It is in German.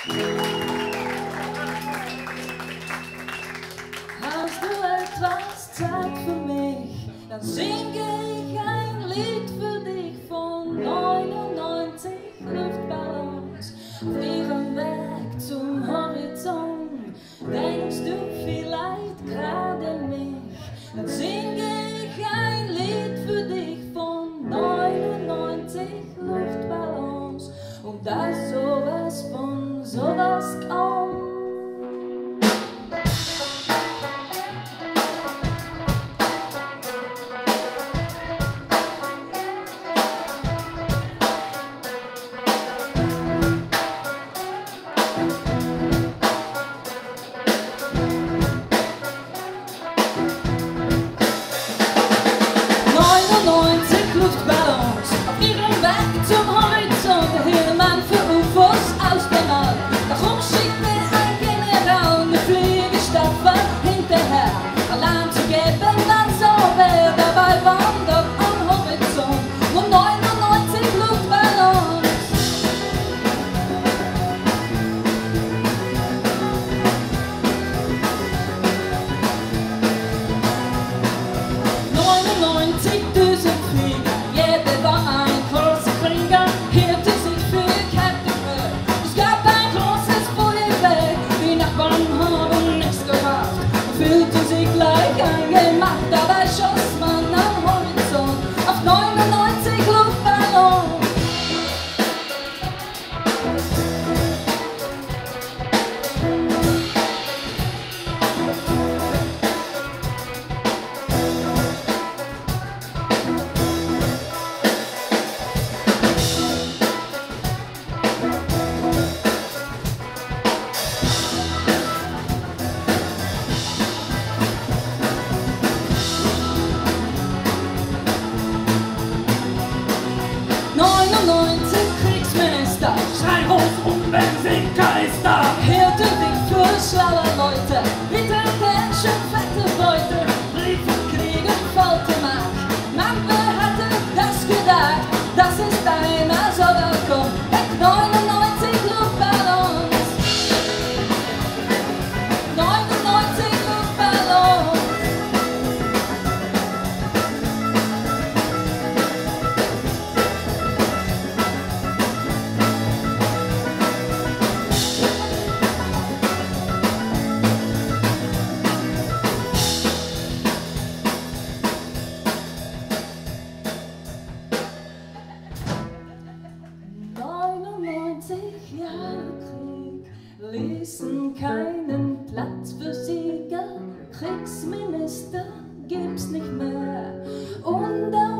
Hast du etwas Zeit für mich, dann singe ich ein Lied für dich von 99 Luftballons auf ihrem Weg zum Horizont. Denkst du vielleicht gerade an mich, dann singe ich ein Lied für dich von 99 Luftballons und dass sowas von sowas kommt. Luftballons auf ihrem Weg zum Horizont, der Hirnmann für UFOs aus dem All. Darum schickt mir ein General eine Fliegestaffel hinterher, Alarm zu geben, dann so wer dabei wandert am Horizont. Nur 99 Luftballons. 99 Düsen Flieger, jeder war ein großer Krieger, hielten sich für Kämpfer. Es gab ein großes Feuerwerk, die Nachbarn haben nichts geraucht und fühlten sich gleich angemacht. Dabei schoss man am Horizont auf 99 Luftballons. Kriegsminister, Schrei hoch und wenn sind Geister. hörte dich für schlaue Leute, bitte den schon fette Beute, riefen Krieg und Folter mag. Mann, wer hatte das gedacht, dass es einer so weit kommt, mit 99 Luftballons. 99 Luftballons. Jahre Krieg ließen keinen Platz für Sieger. Kriegsminister gibt's nicht mehr und